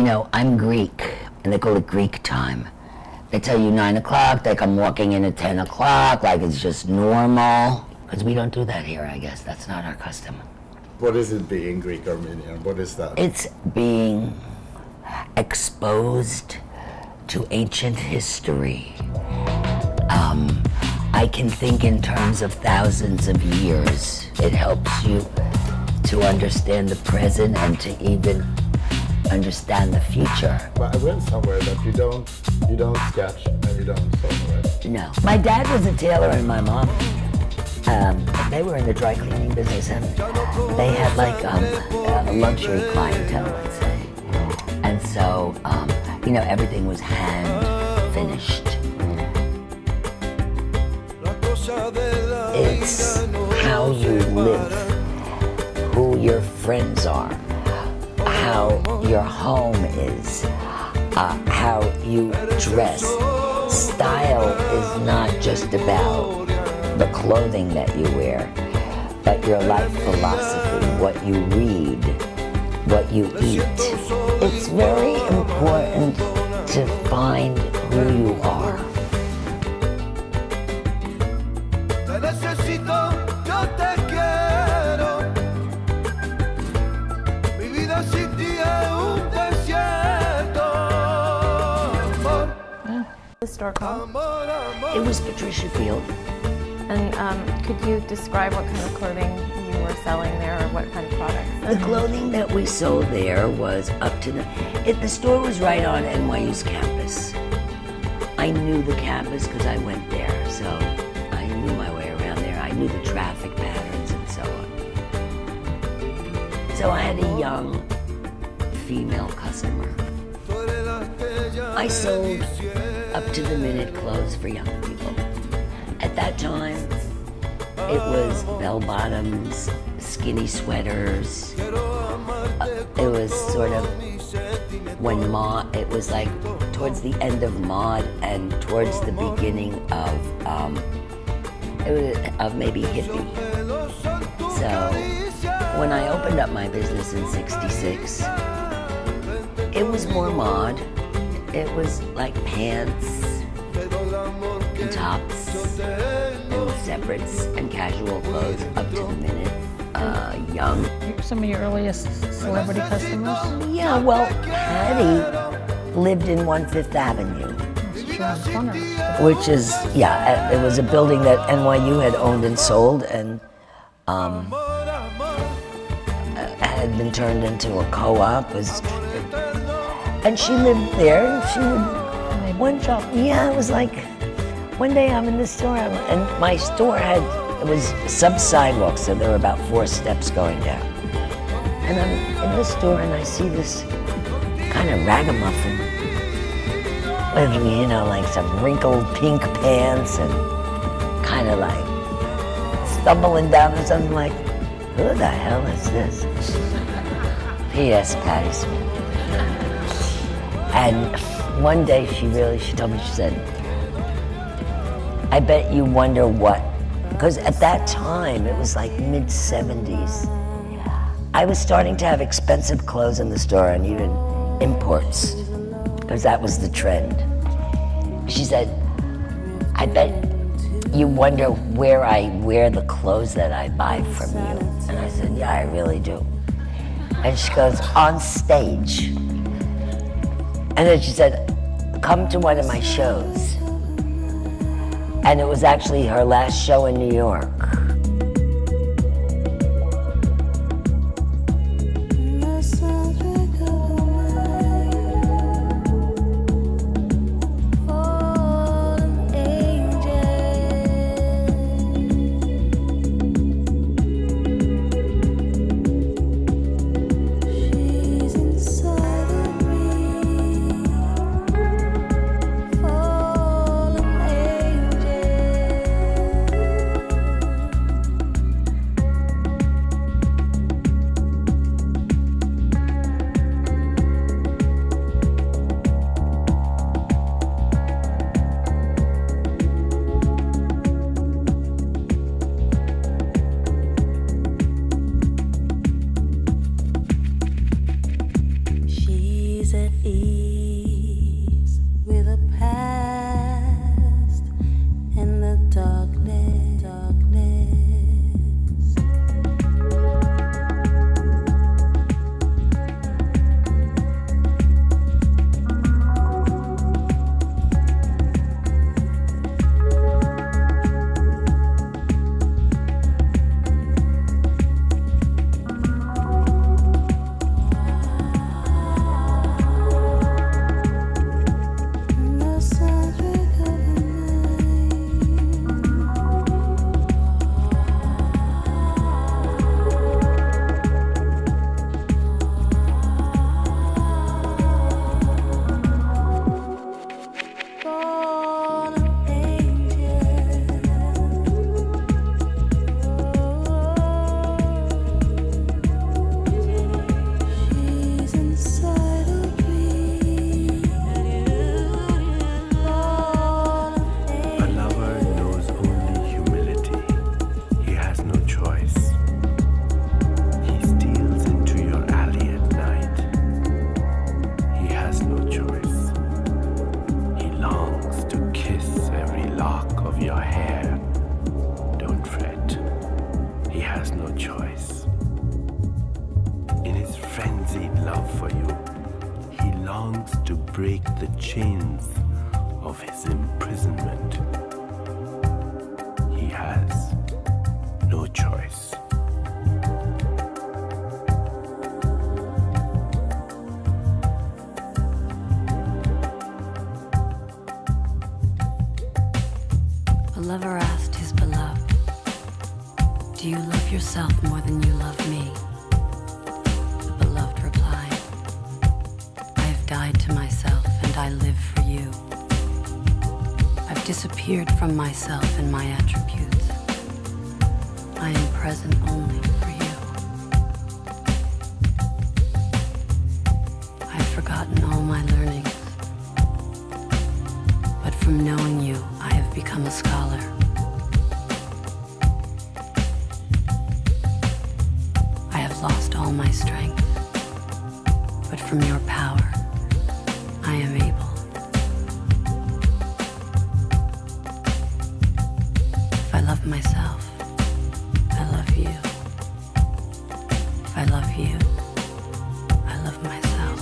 I'm Greek, and they call it Greek time. They tell you 9 o'clock, like I'm walking in at 10 o'clock, like it's just normal. Because we don't do that here, I guess. That's not our custom. What is it being Greek Armenian? What is that? It's being exposed to ancient history. I can think in terms of thousands of years. It helps you to understand the present and to even understand the future. But I read somewhere that you don't sketch and you don't sew, right? No. My dad was a tailor and my mom, they were in the dry cleaning business, and they had like a luxury clientele, let's say. And so, everything was hand finished. It's how you live, who your friends are, how your home is, how you dress. Style is not just about the clothing that you wear, but your life philosophy, what you read, what you eat. It's very important to find who you are. The store called? It was Patricia Field. And could you describe what kind of clothing you were selling there, or what kind of products? The clothing that we sold there was up to the store was right on NYU's campus. I knew the campus because I went there, so I knew my way around there. I knew the traffic patterns and so on. So I had a young female customer. I sold up-to-the-minute clothes for young people. At that time, it was bell-bottoms, skinny sweaters. It was sort of when it was like towards the end of mod and towards the beginning of maybe hippie. So when I opened up my business in '66, it was more mod. It was like pants and tops and separates and casual clothes up to the minute, young. Some of your earliest celebrity customers? Yeah, well, Patty lived in 1/5 Avenue. Which is, it was a building that NYU had owned and sold and had been turned into a co-op. And she lived there, and she would, it was like, one day I'm in the store, and my store it was sub-sidewalk, so there were about 4 steps going down. And I'm in the store, and I see this kind of ragamuffin with, like some wrinkled pink pants and kind of like stumbling down or something like, who the hell is this? P.S. Patty Smith. And one day she told me, she said, I bet you wonder what, because at that time, it was like mid-70s. I was starting to have expensive clothes in the store and even imports, because that was the trend. She said, I bet you wonder where I wear the clothes that I buy from you. And I said, yeah, I really do. And she goes, on stage. And then she said, come to one of my shows. And it was actually her last show in New York. at ease with a past in the darkness, darkness. A lover asked his beloved, "Do you love yourself more than you love me?" The beloved replied, "I have died to myself and I live for you. I've disappeared from myself and my attributes. I am present only for you. I've forgotten all my learnings, but from knowing you, I have become a scholar. I have lost all my strength, but from your power, I am able. If I love myself, I love you. If I love you, I love myself."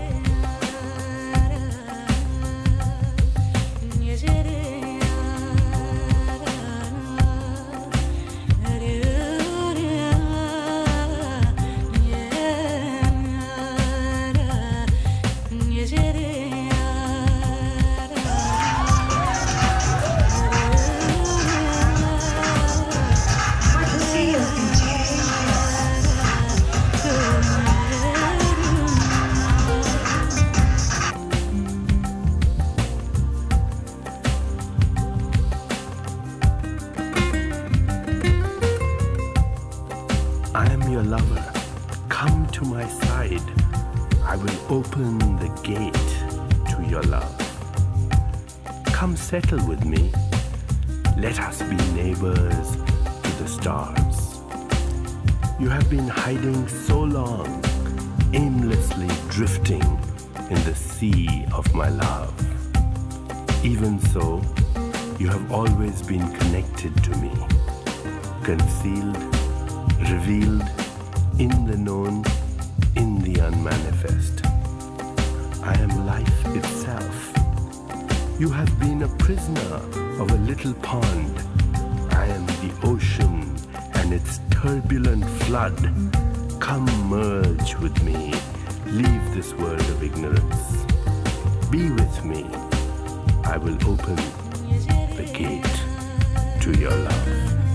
I am your lover. Come to my side. I will open the gate to your love. Come settle with me. Let us be neighbors to the stars. You have been hiding so long, aimlessly drifting in the sea of my love. Even so, you have always been connected to me, concealed, revealed, in the known, in the unmanifest. I am life itself. You have been a prisoner of a little pond. I am the ocean and its turbulent flood. Come merge with me. Leave this world of ignorance. Be with me. I will open the gate to your love.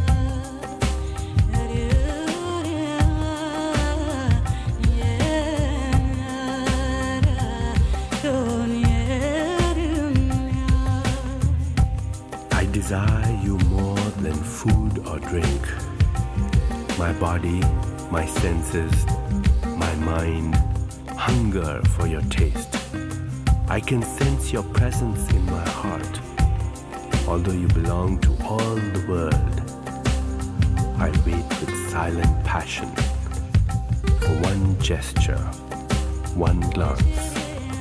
I desire you more than food or drink. My body, my senses, my mind hunger for your taste. I can sense your presence in my heart. Although you belong to all the world, I wait with silent passion for one gesture, one glance,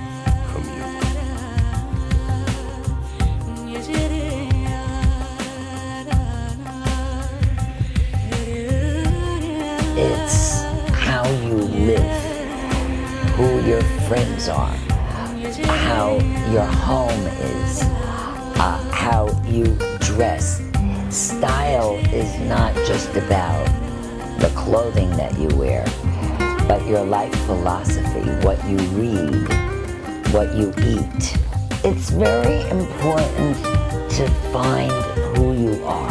your friends are, how your home is, how you dress. Style is not just about the clothing that you wear, but your life philosophy, what you read, what you eat. It's very important to find who you are.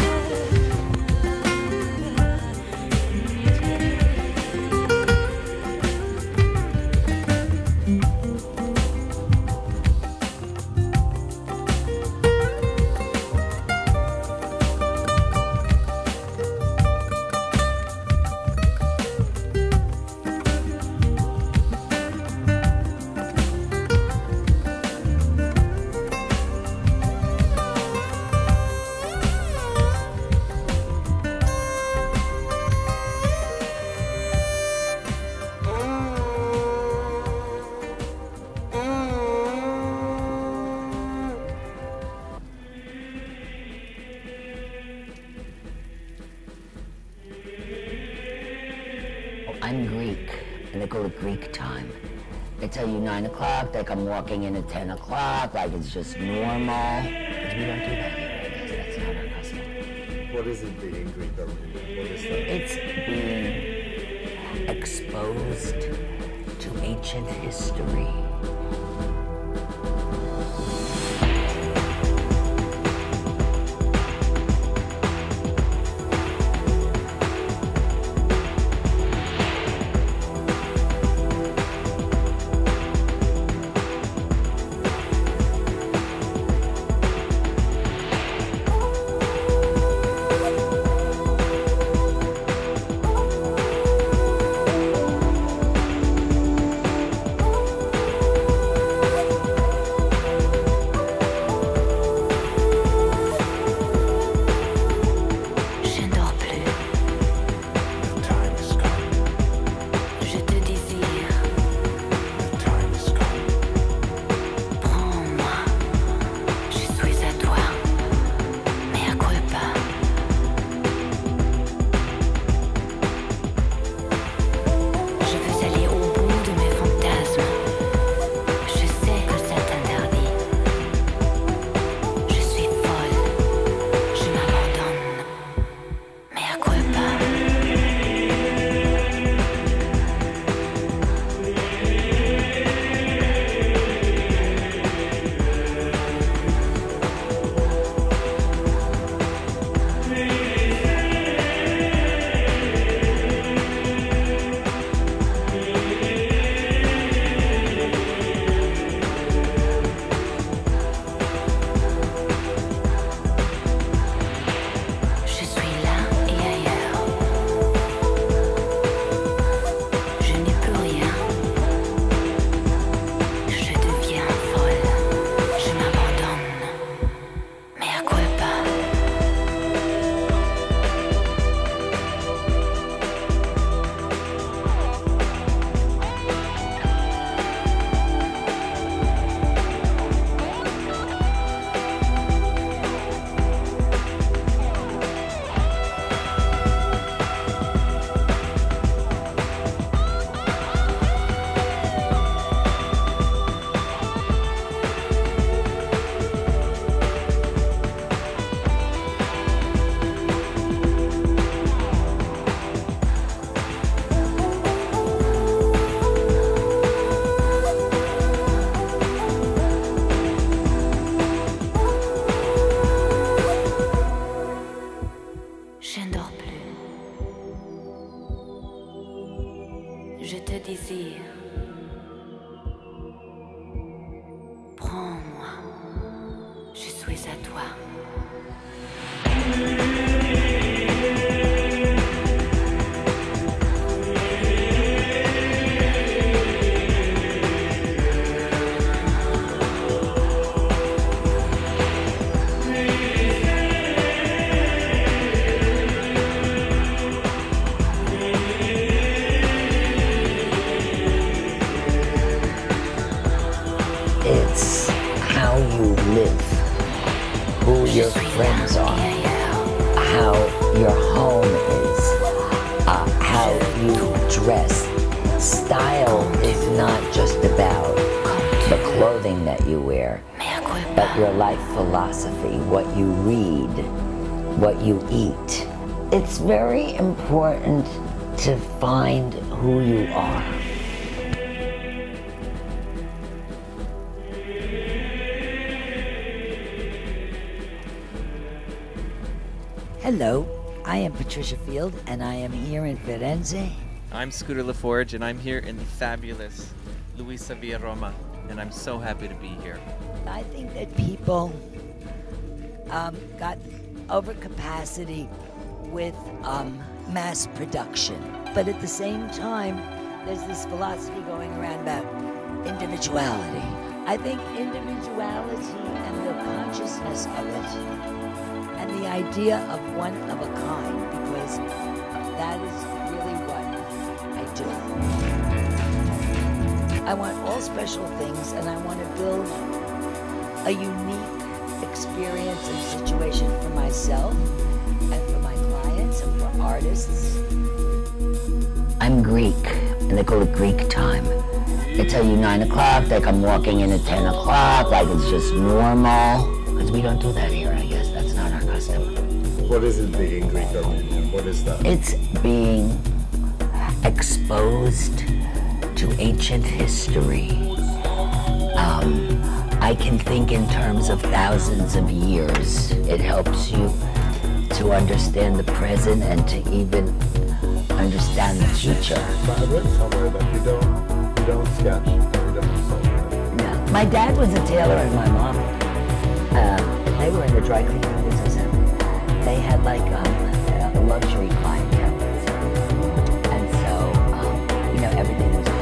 I'm Greek, and they call it Greek time. They tell you 9 o'clock, they come walking in at 10 o'clock, like it's just normal. Because we don't do that here, because that's not our custom. What is it being Greek? What is that? It's being exposed to ancient history. Je te désire. Prends-moi. Je suis à toi. It's how you live, who your friends are, how your home is, how you dress. Style is not just about the clothing that you wear, but your life philosophy, what you read, what you eat. It's very important to find who you are. Hello, I am Patricia Field, and I am here in Firenze. I'm Scooter LaForge, and I'm here in the fabulous Luisa Via Roma, and I'm so happy to be here. I think that people got overcapacity with mass production, but at the same time, there's this philosophy going around about individuality. I think individuality and the consciousness of it, and the idea of one of a kind, because that is really what I do. I want all special things, and I want to build a unique experience and situation for myself and for my clients and for artists. I'm Greek, and they call it Greek time. They tell you 9 o'clock, they come walking in at 10 o'clock, like it's just normal. Because we don't do that here, I guess. That's not our custom. What is it being Greek Armenian? What is that? It's being exposed to ancient history. I can think in terms of thousands of years. It helps you to understand the present and to even understand the future. But I read somewhere that you don't sketch and you don't sew. No. My dad was a tailor and my mom, they were in the dry cleaning business, and they had like a luxury clientele. And so, everything was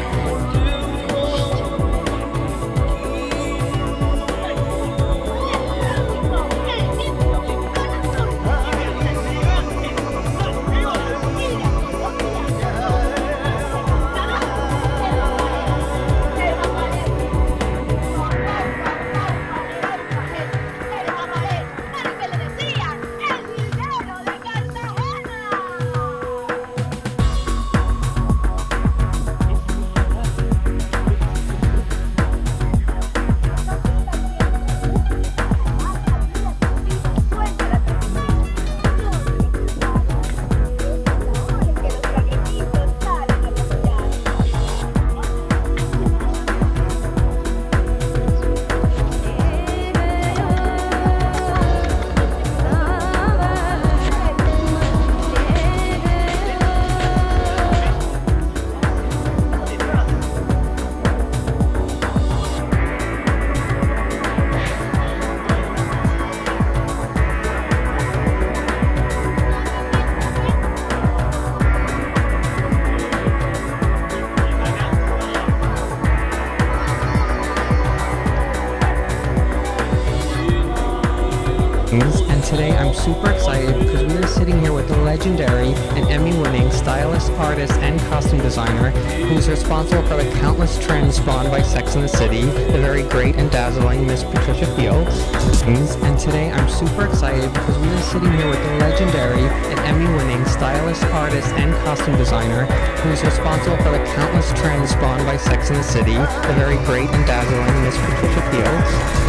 And today I'm super excited because we are sitting here with the legendary and Emmy-winning stylist, artist, and costume designer who is responsible for the countless trends spawned by Sex and the City, the very great and dazzling Miss Patricia Field. And today I'm super excited because we are sitting here with the legendary and Emmy-winning stylist, artist, and costume designer who is responsible for the countless trends spawned by Sex and the City, the very great and dazzling Miss Patricia Field.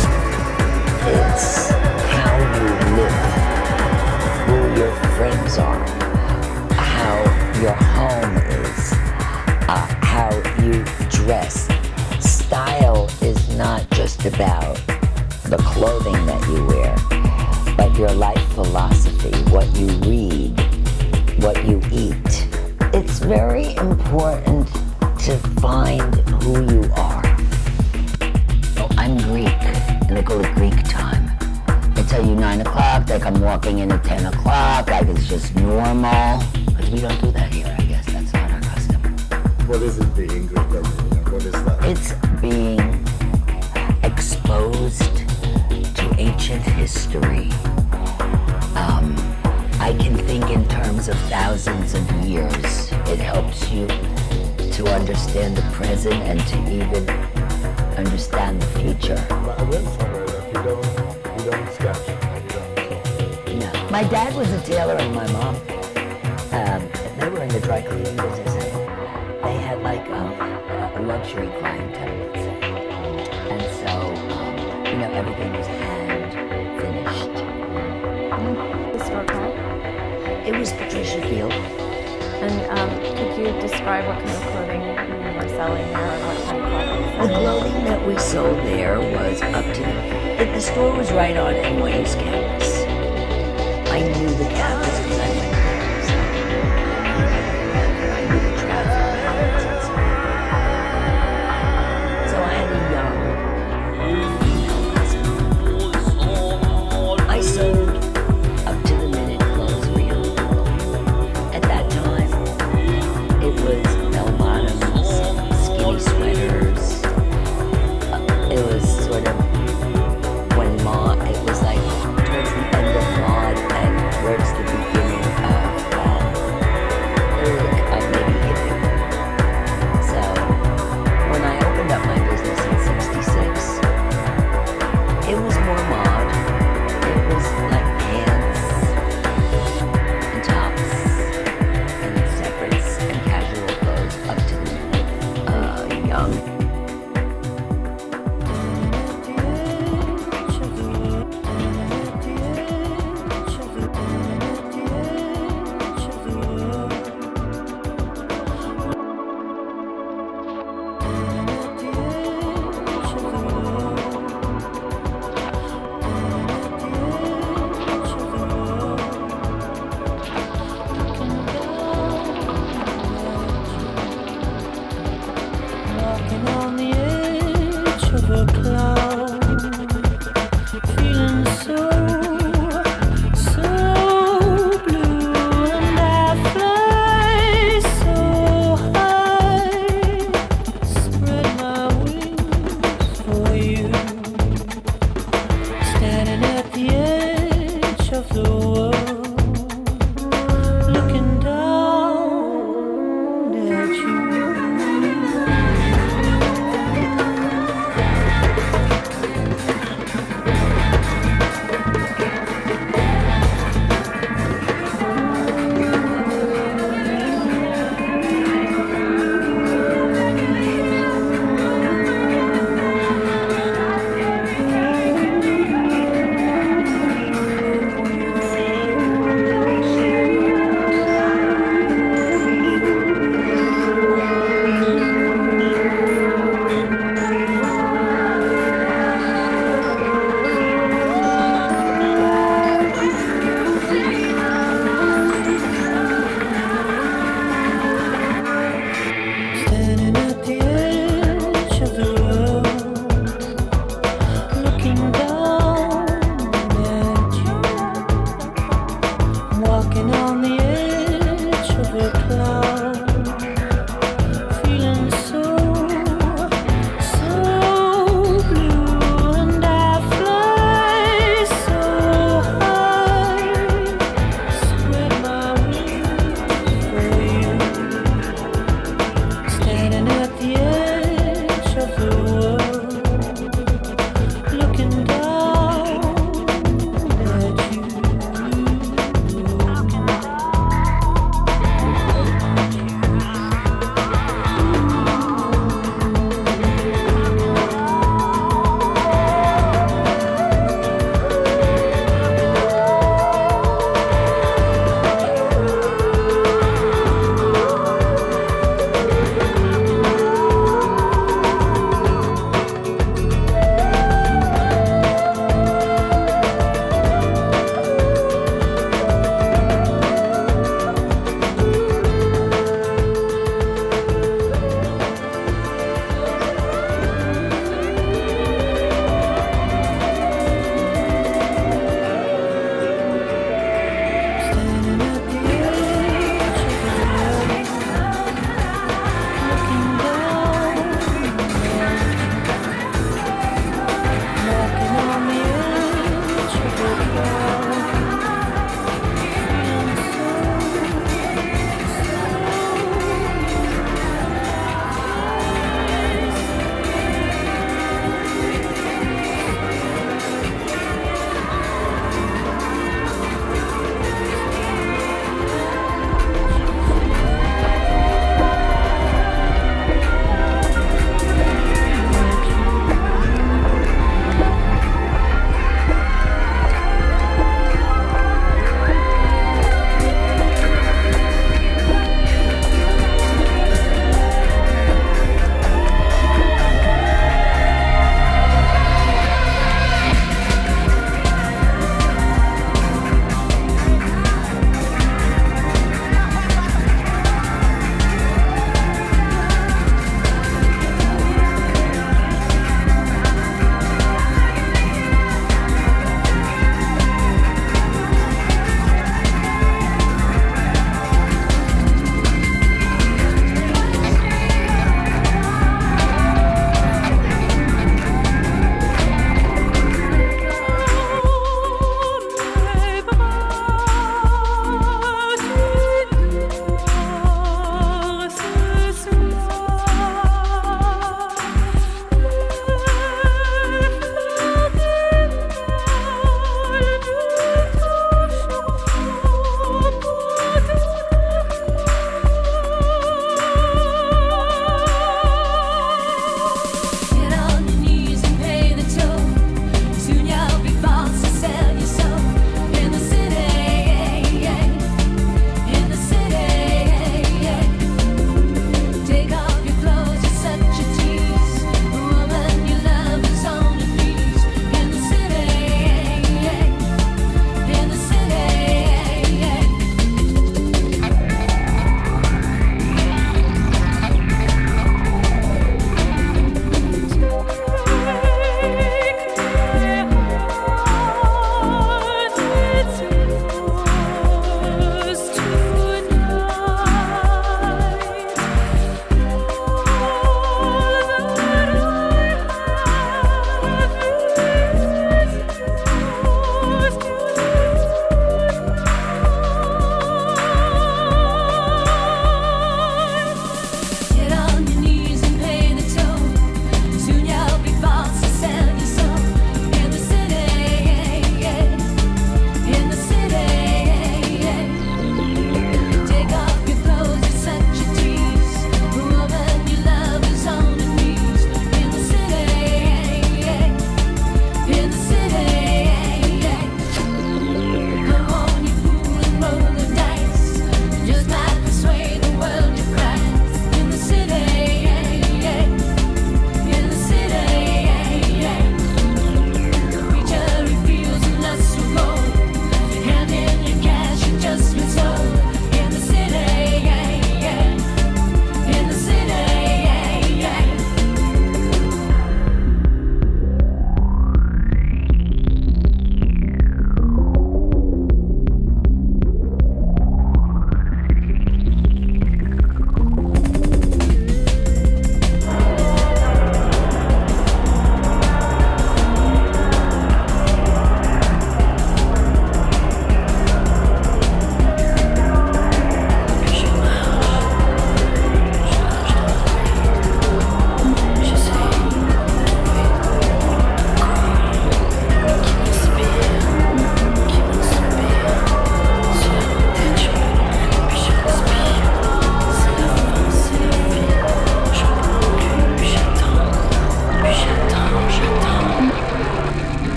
It's how you live, who your friends are, how your home is, how you dress. Style is not just about the clothing that you wear, but your life philosophy, what you read, what you eat. It's very important to find who you are. Oh, I'm Greek, and they call it Greek time. They tell you 9 o'clock, they come walking in at 10 o'clock, like it's just normal. Because we don't do that here, I guess. That's not our custom. What is it being Greek Armenian? What is that? It's being exposed to ancient history. I can think in terms of thousands of years. It helps you to understand the present and to even understand the future. But I read somewhere that you don't sketch and you don't sew. No. My dad was a tailor and my mom, they were in the dry cleaning business. they had like a luxury clientele, let's say. And so, you know, everything was hand finished. The store called? It was Patricia Field. And could you describe what kind of clothing you were selling there, or what kind of products? The clothing that we sold there was up to the store was right on NYU's campus. I knew the campus because I went there. So I knew the traffic patterns and so I had a young female customer. I sold up to the minute clothes really. At that time, it was bell bottoms, skinny sweaters. It was sort of when it was like towards the end of mod and towards the beginning of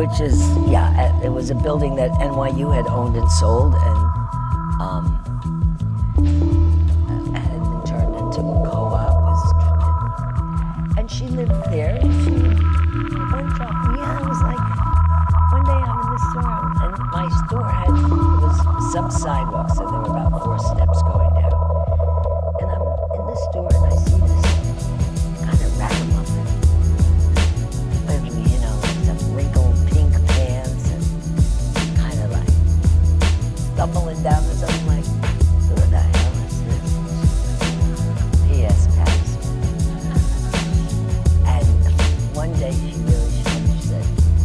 which is, yeah, it was a building that NYU had owned and sold, and had been turned into a co-op. And she lived there, and she one job. Yeah, it was like, one day I'm in the store, and my store was some sidewalk, so there were about 4 steps going down. And I'm in the store, and I see this kind of ragamuffin with, you know, some wrinkled pink pants and kind of like stumbling down this. I'm like, who the hell is this? P.S. Paps. And one day she really showed, she said,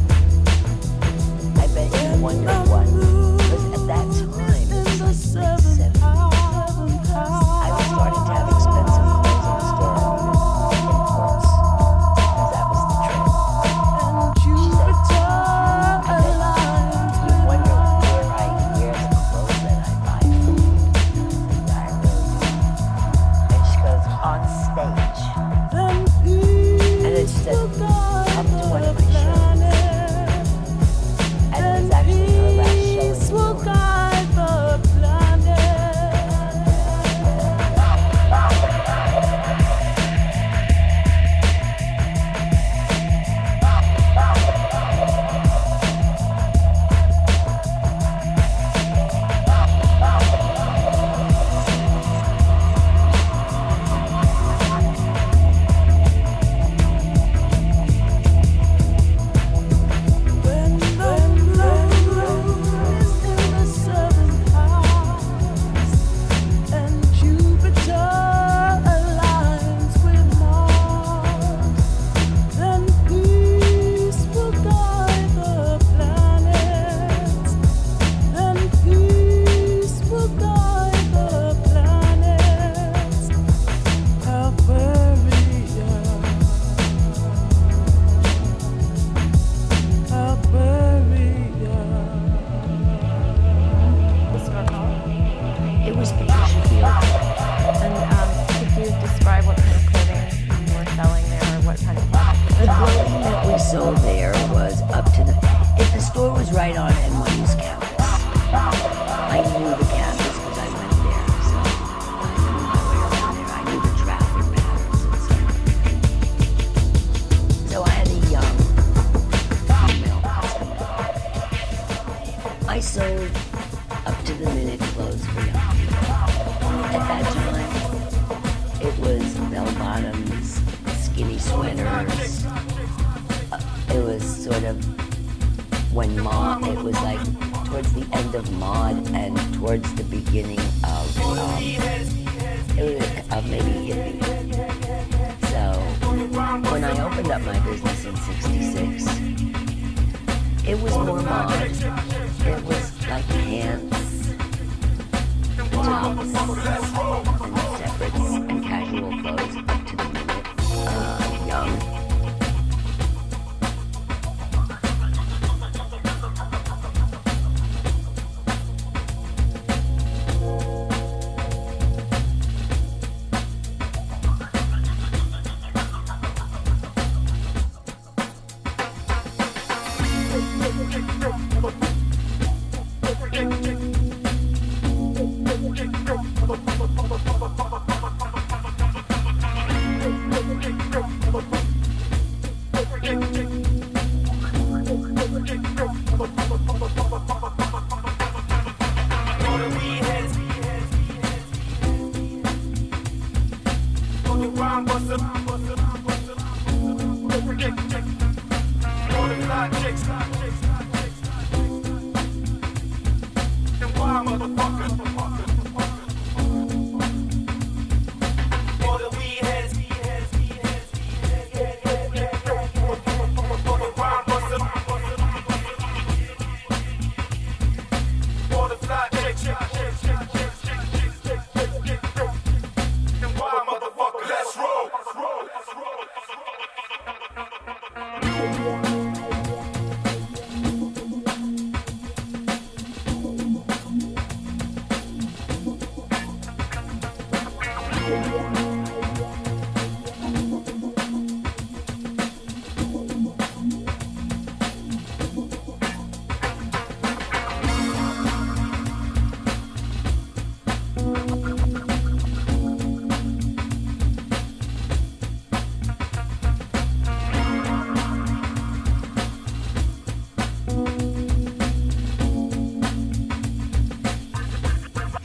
I bet you wonder what. Because at that time, it was like mid-70s. I was starting to have expensive clothes in the store. Imports. Because that was the trend. She said, I bet you wonder where I wear the clothes that I buy from you. I really do. And she goes, on stage. And it said, come to one of my shows. And it was actually her last show in New York. It was Patricia Field. And could you describe what kind of clothing you were selling there, or what kind of products? The clothing that we sold there was up to the, if the store was right on NYU's campus. I knew the campus because I went there, so I knew my way around there. I knew the traffic patterns and stuff. So I had a young female customer. I sold up to the minute clothes for young people. At that time, it was bell bottoms, skinny sweaters. It was sort of when mod, it was like towards the end of mod and towards the beginning of maybe hippie. So when I opened up my business in '66, it was more mod. It was like pants, tops, and separates, and casual clothes up to the minute, young.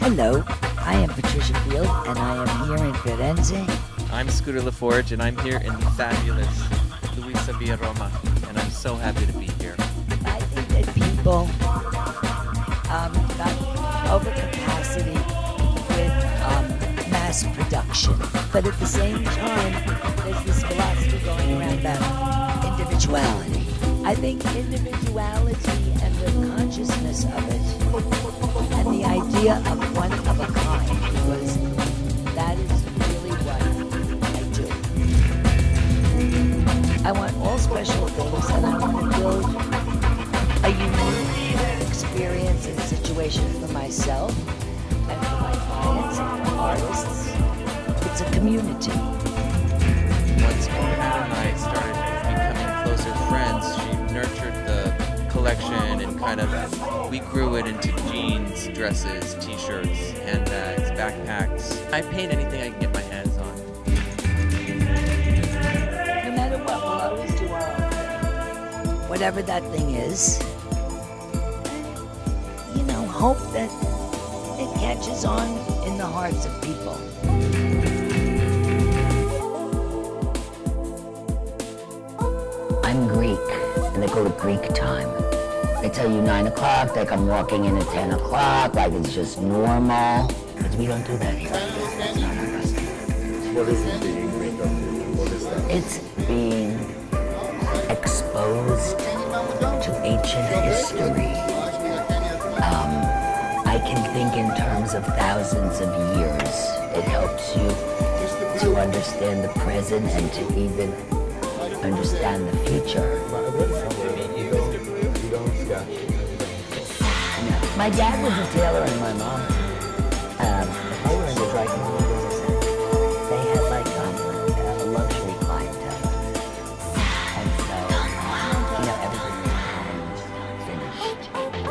Hello, I am Patricia Field, and I am here in Firenze. I'm Scooter LaForge, and I'm here in the fabulous Luisa Via Roma, and I'm so happy to be here. I think that people got overcapacity with mass production, but at the same time, there's this philosophy going around about individuality. I think individuality and the consciousness of it, and the idea of one of a kind, because that is really what I do. I want all special things, and I want to build a unique experience and situation for myself and for my clients and for artists. It's a community. Once Mona and I started becoming closer friends, she nurtured the collection and we grew it into jeans, dresses, t-shirts, handbags, backpacks. I paint anything I can get my hands on. No matter what, we'll always do our own thing. Whatever that thing is, hope that it catches on in the hearts of people. I'm Greek, and they call it Greek time. They tell you 9 o'clock, like I'm walking in at 10 o'clock, like it's just normal. Because we don't do that here. That's not our custom. What is it being Greek of you? What is that? It's being exposed to ancient history. I can think in terms of thousands of years. It helps you to understand the present and to even understand the future. You don't sketch. No. My dad was a tailor and my mom, they were in the dry cleaning business. They had like a luxury clientele. And so, everything was finished.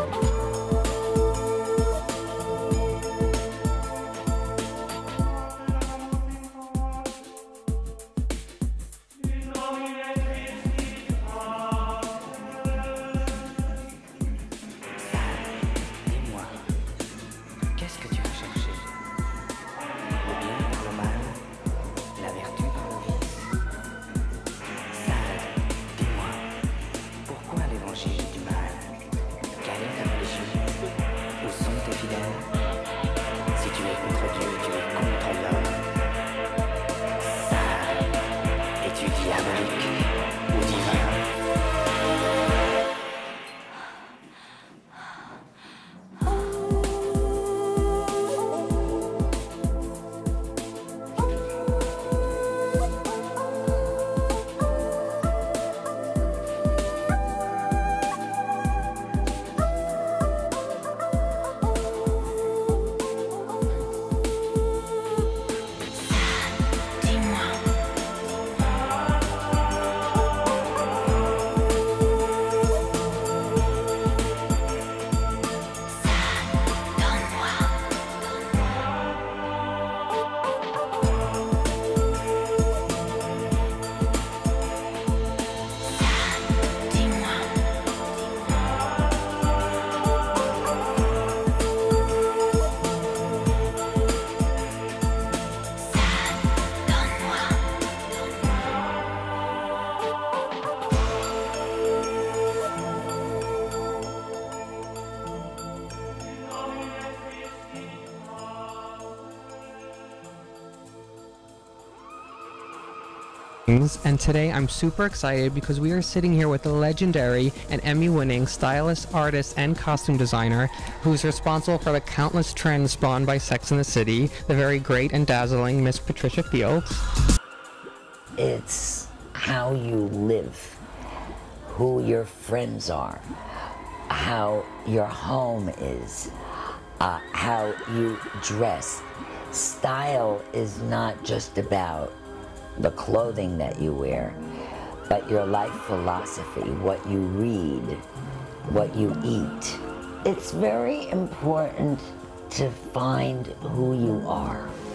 And today I'm super excited because we are sitting here with the legendary and Emmy-winning stylist, artist, and costume designer who's responsible for the countless trends spawned by Sex and the City, the very great and dazzling Miss Patricia Fields. It's how you live, who your friends are, how your home is, how you dress. Style is not just about the clothing that you wear, but your life philosophy, what you read, what you eat. It's very important to find who you are.